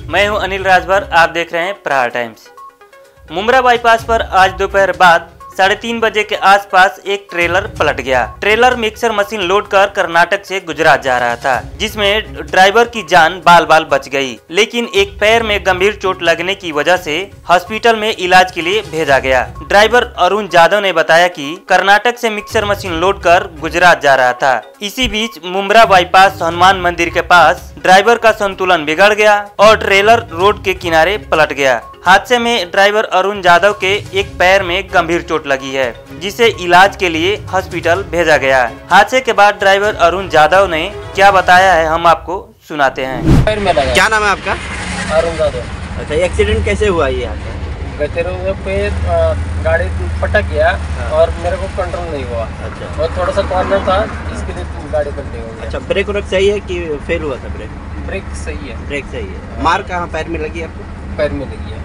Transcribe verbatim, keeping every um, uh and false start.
मैं हूं अनिल राजभर, आप देख रहे हैं प्रहार टाइम्स। मुंब्रा बाईपास पर आज दोपहर बाद साढ़े तीन बजे के आसपास एक ट्रेलर पलट गया। ट्रेलर मिक्सर मशीन लोड कर कर्नाटक से गुजरात जा रहा था, जिसमें ड्राइवर की जान बाल बाल बच गई, लेकिन एक पैर में गंभीर चोट लगने की वजह से हॉस्पिटल में इलाज के लिए भेजा गया। ड्राइवर अरुण यादव ने बताया कि कर्नाटक से मिक्सर मशीन लोड कर गुजरात जा रहा था। इसी बीच मुंब्रा बाईपास हनुमान मंदिर के पास ड्राइवर का संतुलन बिगड़ गया और ट्रेलर रोड के किनारे पलट गया। हादसे में ड्राइवर अरुण यादव के एक पैर में गंभीर चोट लगी है, जिसे इलाज के लिए हॉस्पिटल भेजा गया। हादसे के बाद ड्राइवर अरुण यादव ने क्या बताया है, हम आपको सुनाते हैं। पैर में लगा। क्या नाम है आपका? अरुण यादव। अच्छा, एक्सीडेंट कैसे हुआ ये? गतेरों पे गाड़ी पटक गया और मेरे को कंट्रोल नहीं हुआ। अच्छा। और थोड़ा सा कॉर्नर था, इसके लिए गाड़ी पलटी हो गई। अच्छा, ब्रेक व्रेक सही है कि फेल हुआ था? ब्रेक ब्रेक सही है। ब्रेक सही है। मार कहाँ पैर में लगी आपको? पैर में लगी है।